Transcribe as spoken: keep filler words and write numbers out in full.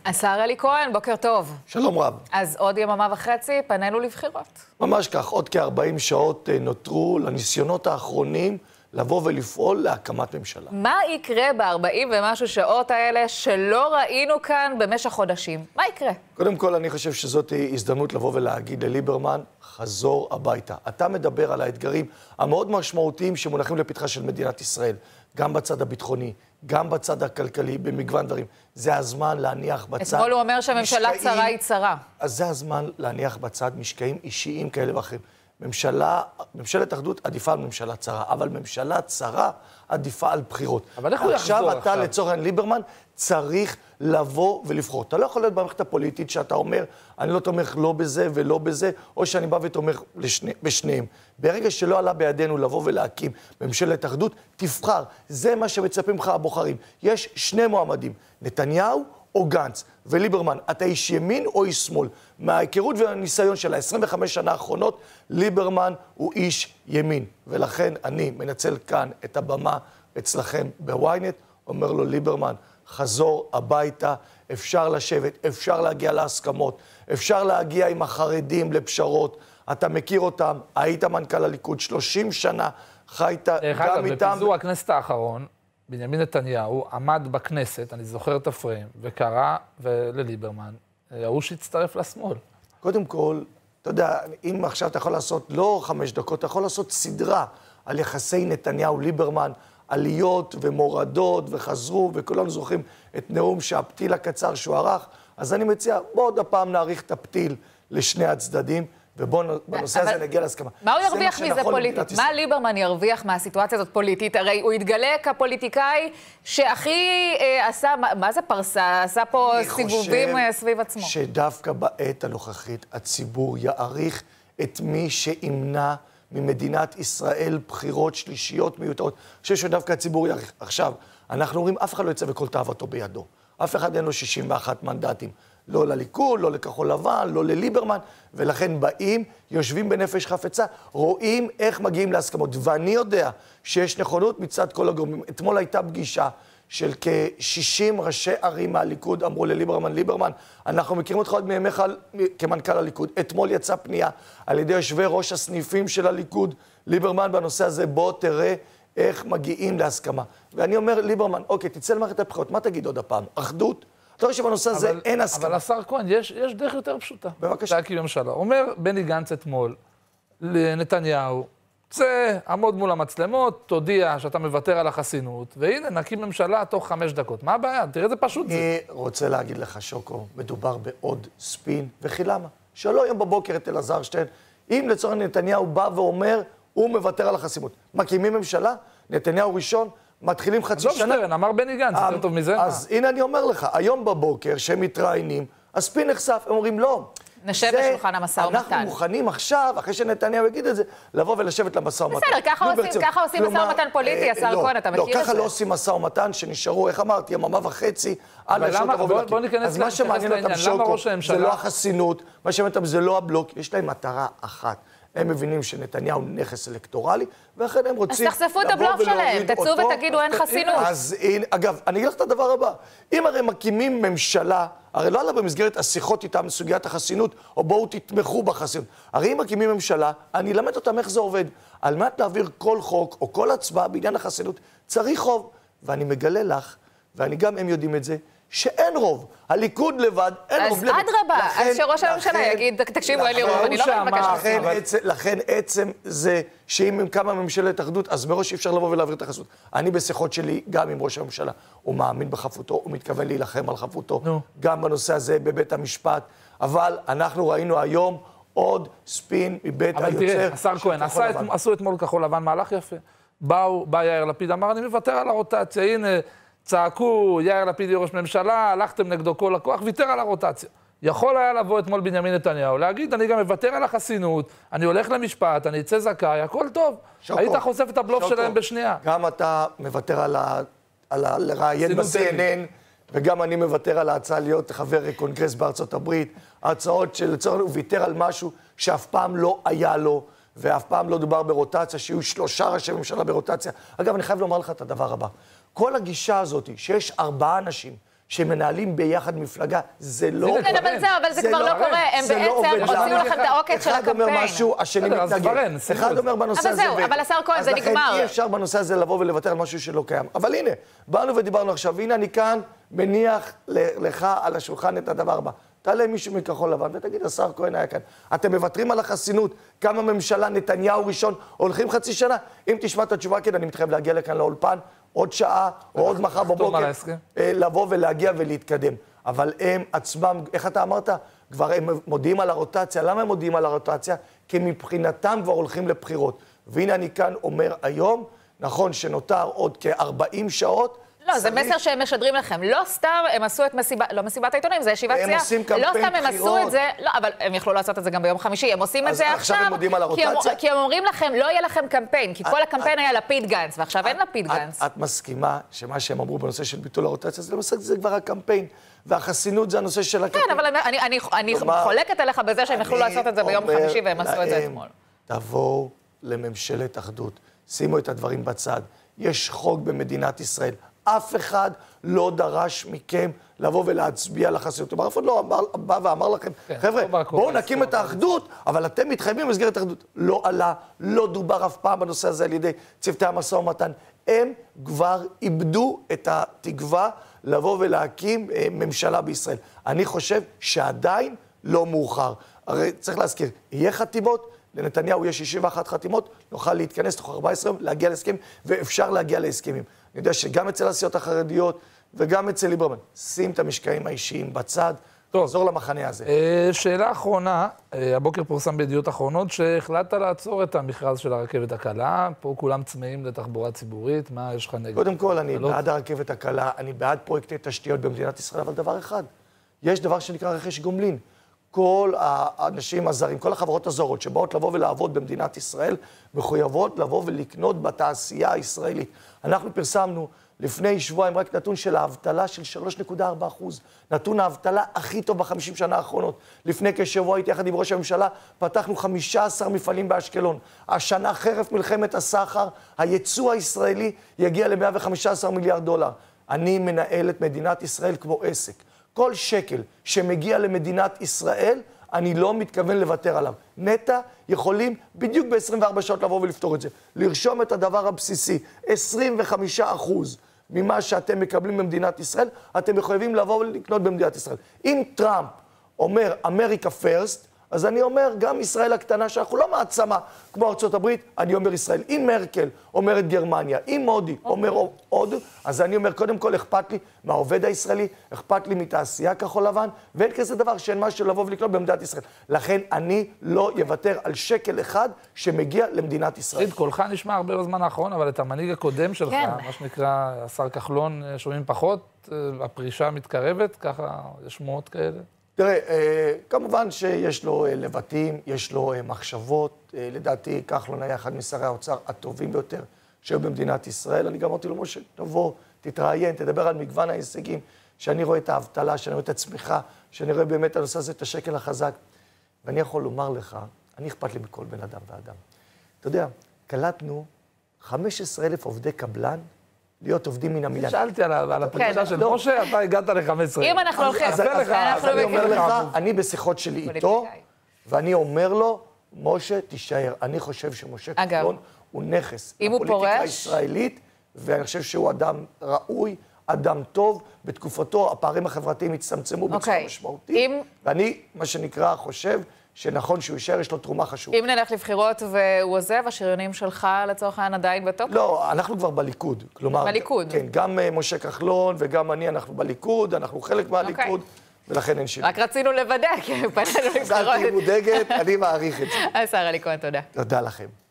השר אלי כהן, בוקר טוב. שלום רב. אז עוד יממה וחצי, פנינו לבחירות. ממש כך, עוד כ-ארבעים שעות נותרו לניסיונות האחרונים לבוא ולפעול להקמת ממשלה. מה יקרה ב-ארבעים ומשהו שעות האלה שלא ראינו כאן במשך חודשים? מה יקרה? קודם כל, אני חושב שזאת הזדמנות לבוא ולהגיד לליברמן, חזור הביתה. אתה מדבר על האתגרים המאוד משמעותיים שמונחים לפתחה של מדינת ישראל, גם בצד הביטחוני, גם בצד הכלכלי, במגוון דברים. זה הזמן להניח בצד... אתמול הוא אומר שהממשלה משקעים, צרה היא צרה. אז זה הזמן להניח בצד משקעים אישיים כאלה ואחרים. ממשלה, ממשלת אחדות עדיפה על ממשלה צרה, אבל ממשלה צרה עדיפה על בחירות. אבל איך הוא יחזור עכשיו? עכשיו אתה לצורך ליברמן צריך לבוא ולבחור. אתה לא יכול להיות במערכת הפוליטית שאתה אומר, אני לא תומך לא בזה ולא בזה, או שאני בא ותומך לשני, בשניהם. ברגע שלא עלה בידינו לבוא ולהקים ממשלת אחדות, תבחר. זה מה שמצפים לך הבוחרים. יש שני מועמדים, נתניהו או גנץ, וליברמן, אתה איש ימין או איש שמאל? מההיכרות והניסיון של ה-עשרים וחמש שנה האחרונות, ליברמן הוא איש ימין. ולכן אני מנצל כאן את הבמה אצלכם בוויינט, אומר לו ליברמן, חזור הביתה, אפשר לשבת, אפשר להגיע להסכמות, אפשר להגיע עם החרדים לפשרות, אתה מכיר אותם, היית מנכ"ל הליכוד, שלושים שנה חיית גם אגב, איתם. בפיזור הכנסת האחרון, בנימין נתניהו עמד בכנסת, אני זוכר את הפריים, וקרא לליברמן, הוא שהצטרף לשמאל. קודם כל, אתה יודע, אם עכשיו אתה יכול לעשות לא חמש דקות, אתה יכול לעשות סדרה על יחסי נתניהו-ליברמן, עליות ומורדות וחזרו, וכולנו זוכרים את נאום שהפתיל הקצר שהוא ערך, אז אני מציע, בוא עוד הפעם נעריך את הפתיל לשני הצדדים, ובואו בנושא הזה נגיע להסכמה. מה הוא ירוויח מזה פוליטית? מה ליברמן ירוויח מהסיטואציה הזאת פוליטית? הרי הוא התגלה כפוליטיקאי שהכי עשה, מה זה פרסה? עשה פה סיבובים סביב עצמו. אני חושב שדווקא בעת הנוכחית הציבור יעריך את מי שימנע ממדינת ישראל בחירות שלישיות מיותרות. אני חושב שדווקא הציבור יעריך. עכשיו, אנחנו אומרים, אף אחד לא יצא וכל תאוותו בידו. אף אחד אין לו שישים ואחד מנדטים. לא לליכוד, לא לכחול לבן, לא לליברמן, ולכן באים, יושבים בנפש חפצה, רואים איך מגיעים להסכמות. ואני יודע שיש נכונות מצד כל הגורמים. אתמול הייתה פגישה של כ-שישים ראשי ערים מהליכוד, אמרו לליברמן, ליברמן, אנחנו מכירים אותך עוד מימיך כמנכ"ל הליכוד. אתמול יצאה פנייה על ידי יושבי ראש הסניפים של הליכוד, ליברמן בנושא הזה, בוא תראה איך מגיעים להסכמה. ואני אומר, ליברמן, אוקיי, תצא למערכת הבחירות, מה תגיד עוד הפעם? אחדות? אתה רואה שבנושא הזה אין הסכמה. אבל השר כהן, יש, יש דרך יותר פשוטה. בבקשה. להקים ממשלה. אומר בני גנץ אתמול לנתניהו, צא, עמוד מול המצלמות, תודיע שאתה מוותר על החסינות, והנה, נקים ממשלה תוך חמש דקות. מה הבעיה? תראה, זה פשוט זה. אני רוצה להגיד לך, שוקו, מדובר בעוד ספין, וכי למה? שלא היום בבוקר את אלעזר שטרן, אם לצורך נתניהו בא ואומר, הוא מוותר על החסינות. מקימים ממשלה, נתניהו ראשון, מתחילים חצי שנה. עזוב שטרן, אמר בני גנץ, יותר טוב מזה. אז הנה אני אומר לך, היום בבוקר שהם מתראיינים, הספין נחשף, הם אומרים לא. נשב בשולחן המשא ומתן. אנחנו מוכנים עכשיו, אחרי שנתניהו יגיד את זה, לבוא ולשבת למשא ומתן. בסדר, ככה עושים משא ומתן פוליטי, השר כהן, אתה מכיר את זה? לא, ככה לא עושים משא ומתן שנשארו, איך אמרתי, יממה וחצי, עד השעות לבוא ולהקים. בוא ניכנס אז מה שמעניין אותם שוקו, זה לא החסינות, מה שמעניין אותם זה לא הבלוק, יש להם מטרה אחת. הם מבינים שנתניהו נכס אלקטורלי, ואחרי הם רוצים... אז תחשפו את הבלוף שלהם, תצאו ותגידו אין חסינות. אז אגב, אני אגיד לך את הדבר הבא. אם הרי מקימים ממשלה, הרי לא עלה במסגרת השיחות איתם סוגיית החסינות, או בואו תתמכו בחסינות. הרי אם מקימים ממשלה, אני אלמד אותם איך זה עובד. על מנת להעביר כל חוק או כל הצבעה בעניין החסינות, צריך רוב. ואני מגלה לך, ואני גם הם יודעים את זה, שאין רוב. הליכוד לבד, אין רוב. אז אדרבה, אז שראש הממשלה יגיד, תקשיבו, אין לי רוב, אני לא מבקש. לכן עצם זה שאם הם קמה ממשלת אחדות, אז מראש אי אפשר לבוא ולהעביר את החסות. אני בשיחות שלי, גם עם ראש הממשלה, הוא מאמין בחפותו, הוא מתכוון להילחם על חפותו, גם בנושא הזה בבית המשפט, אבל אנחנו ראינו היום עוד ספין מבית היוצר. אבל תראה, השר כהן, עשו אתמול כחול לבן מהלך יפה. באו, בא יאיר לפיד, אמר, אני מוותר על הרוטציה, הנה, צעקו, יאיר לפיד ראש ממשלה, הלכתם נגדו כל הכוח, ויתר על הרוטציה. יכול היה לבוא אתמול בנימין נתניהו, להגיד, אני גם מוותר על החסינות, אני הולך למשפט, אני אצא זכאי, הכל טוב. שוקו, היית חושף את הבלוף שוקו, שלהם בשנייה. גם אתה מוותר על, ה, על ה, לראיין ב-סי אן אן, וגם אני מוותר על ההצעה להיות חבר קונגרס בארצות הברית, ההצעות שלצורך הוא ויתר על משהו שאף פעם לא היה לו, ואף פעם לא דובר ברוטציה, שיהיו שלושה ראשי ממשלה ברוטציה. אגב, אני חייב לומר לך את הדבר הבא. כל הגישה הזאת, שיש ארבעה אנשים שמנהלים ביחד מפלגה, זה לא... כן, אבל זה, אבל זה כבר לא קורה, הם בעצם הוציאו לכם את העוקץ של הקמפיין. אחד אומר משהו, השני מתנגד. אחד אומר בנושא הזה... אבל זהו, אבל השר כהן, זה נגמר. אז לכן אי אפשר בנושא הזה לבוא ולוותר על משהו שלא קיים. אבל הנה, באנו ודיברנו עכשיו, והנה אני כאן מניח לך על השולחן את הדבר הבא. תעלה מישהו מכחול לבן ותגיד, השר כהן היה כאן. אתם מוותרים על החסינות, כמה ממשלה, נתניהו ראשון, הולכים חצי שנה? אם תשמע את התשובה, כן, אני מתחייב להגיע לכאן לאולפן, עוד שעה, או עוד מחר בבוקר, לבוא ולהגיע ולהתקדם. אבל הם עצמם, איך אתה אמרת? כבר הם מודיעים על הרוטציה. למה הם מודיעים על הרוטציה? כי מבחינתם כבר הולכים לבחירות. והנה אני כאן אומר היום, נכון שנותר עוד כ-ארבעים שעות, לא, זה מסר שהם משדרים לכם. לא סתם הם עשו את מסיבת, לא מסיבת העיתונאים, זה ישיבת סיעה. הם עושים קמפיין בחירות. לא סתם הם עשו את זה, לא, אבל הם יכלו לעשות את זה גם ביום חמישי. הם עושים את זה עכשיו, עכשיו הם מודיעים על הרוטציה? כי הם אומרים לכם, לא יהיה לכם קמפיין, כי כל הקמפיין היה לפיד גנץ, ועכשיו אין לפיד גנץ. את מסכימה שמה שהם אמרו בנושא של ביטול הרוטציה, זה למעשה זה כבר הקמפיין, והחסינות זה הנושא של הקמפיין. כן, אבל אני חולקת עליך בזה שהם יכלו לעשות את זה ביום חמישי, והם עשו את זה אתמול. תבואו לממשלת אחדות, שימו את הדברים בצד. יש חוק במדינת ישראל. אף אחד לא דרש מכם לבוא ולהצביע לחסינות. אף אחד לא בא ואמר לכם, חבר'ה, בואו נקים את האחדות, אבל אתם מתחייבים במסגרת האחדות. לא עלה, לא דובר אף פעם בנושא הזה על ידי צוותי המשא ומתן. הם כבר איבדו את התקווה לבוא ולהקים ממשלה בישראל. אני חושב שעדיין לא מאוחר. הרי צריך להזכיר, יהיה חתימות, לנתניהו יש שישים ואחת חתימות, נוכל להתכנס תוך ארבעה עשר יום, להגיע להסכם, ואפשר להגיע להסכמים. אני יודע שגם אצל הסיעות החרדיות וגם אצל ליברמן, שים את המשקעים האישיים בצד, תחזור למחנה הזה. שאלה אחרונה, הבוקר פורסם בידיעות אחרונות שהחלטת לעצור את המכרז של הרכבת הקלה, פה כולם צמאים לתחבורה ציבורית, מה יש לך נגד? קודם כל, אני בעד הרכבת הקלה, אני בעד פרויקטי תשתיות במדינת ישראל, אבל דבר אחד, יש דבר שנקרא רכש גומלין. כל האנשים הזרים, כל החברות הזרות שבאות לבוא ולעבוד במדינת ישראל, מחויבות לבוא ולקנות בתעשייה הישראלית. אנחנו פרסמנו לפני שבועיים רק נתון של האבטלה של שלוש נקודה ארבע אחוז. נתון האבטלה הכי טוב בחמישים שנה האחרונות. לפני כשבוע הייתי יחד עם ראש הממשלה, פתחנו חמישה עשר מפעלים באשקלון. השנה חרף מלחמת הסחר, הייצוא הישראלי יגיע ל-מאה וחמישה עשר מיליארד דולר. אני מנהל את מדינת ישראל כמו עסק. כל שקל שמגיע למדינת ישראל, אני לא מתכוון לוותר עליו. נטע יכולים בדיוק ב-עשרים וארבע שעות לבוא ולפתור את זה. לרשום את הדבר הבסיסי, עשרים וחמישה אחוז ממה שאתם מקבלים במדינת ישראל, אתם מחויבים לבוא ולקנות במדינת ישראל. אם טראמפ אומר אמריקה פרסט, אז אני אומר, גם ישראל הקטנה, שאנחנו לא מעצמה כמו ארצות הברית, אני אומר ישראל. אם מרקל אומרת גרמניה, אם מודי אומר עוד, אז אני אומר, קודם כל אכפת לי מהעובד הישראלי, אכפת לי מתעשייה כחול לבן, ואין כזה דבר שאין משהו לבוא ולקנות במדינת ישראל. לכן אני לא יוותר על שקל אחד שמגיע למדינת ישראל. עיד, קולך נשמע הרבה בזמן האחרון, אבל את המנהיג הקודם שלך, מה שנקרא השר כחלון, שומעים פחות, הפרישה מתקרבת, ככה יש שמועות כאלה. תראה, כמובן שיש לו לבטים, יש לו מחשבות. לדעתי, כחלון היה אחד משרי האוצר הטובים ביותר שהיו במדינת ישראל. אני גם אמרתי לו, משה, תבוא, תתראיין, תדבר על מגוון ההישגים, שאני רואה את האבטלה, שאני רואה את הצמיחה, שאני רואה באמת הנושא הזה, את השקל החזק. ואני יכול לומר לך, אני אכפת לי מכל בן אדם ואדם. אתה יודע, קלטנו חמישה עשר אלף עובדי קבלן, להיות עובדים מן המילן. שאלתי על הפרישה של משה, אתה הגעת ל-חמש עשרה. אם אנחנו הולכים, אז אני אומר לך, אני בשיחות שלי איתו, ואני אומר לו, משה, תישאר. אני חושב שמשה כחלון הוא נכס לפוליטיקה הישראלית, ואני חושב שהוא אדם ראוי, אדם טוב. בתקופתו הפערים החברתיים הצטמצמו בצורה משמעותית, ואני, מה שנקרא, חושב שנכון שהוא יישאר, יש לו תרומה חשובה. אם נלך לבחירות והוא עוזב, השריונים שלך לצורך העניין עדיין בתוקף? לא, אנחנו כבר בליכוד. כלומר, בליכוד. כן, גם משה כחלון וגם אני, אנחנו בליכוד, אנחנו חלק מהליכוד, ולכן אין שינוי. רק רצינו לוודא, כי פנינו לבחירות. חזרתי מודאגת, אני מעריך את זה. השר אלי כהן, תודה. תודה לכם.